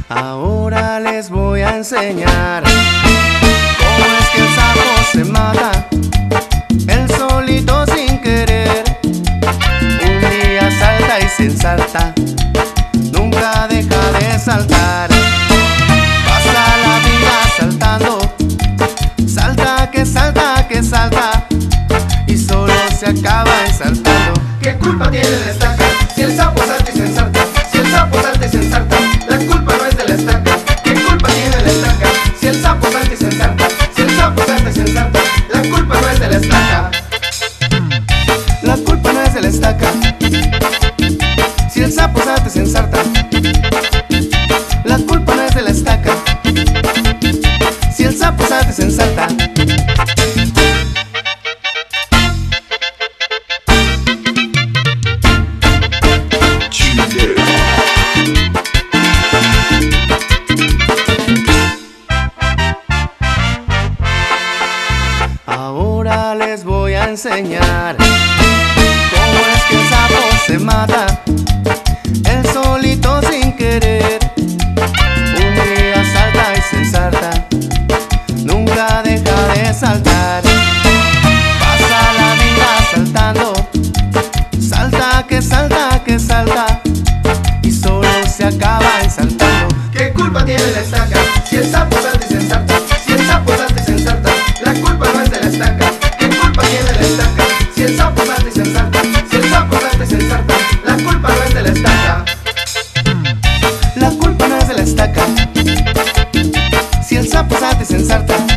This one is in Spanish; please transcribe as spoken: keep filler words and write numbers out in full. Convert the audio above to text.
Ahora les voy a enseñar cómo es que el sapo se mata, él solito sin querer. Un día salta y se ensarta, nunca deja de saltar. Pasa la vida saltando, salta que salta que salta, y solo se acaba ensaltando. ¿Qué culpa tiene la estaca si el sapo salta y se ensarta? Si el sapo salta y se ensarta, la culpa no es de la estaca. ¿Qué culpa tiene la estaca si el sapo salta y se ensarta? Si el sapo salta y se ensarta, la culpa no es de la estaca. La culpa no es de la estaca si el sapo salta y se ensarta. La culpa no es de la estaca si el sapo salta y se ensarta. Ahora les voy a enseñar cómo es que el sapo se mata, él solito sin querer. Un día salta y se ensarta, nunca deja de saltar. Pasa la vida saltando, salta que salta que salta, y solo se acaba ensaltando. ¿Qué culpa tiene la estaca si el sapo salta y se ensarta? Si el sapo salta y se ensarta, la culpa no es de la estaca. ¿Qué culpa tiene la estaca si el sapo salta y se ensarta? Si el sapo salta y se ensarta, la culpa no es de la estaca. La culpa no es de la estaca si el sapo salta y se ensarta.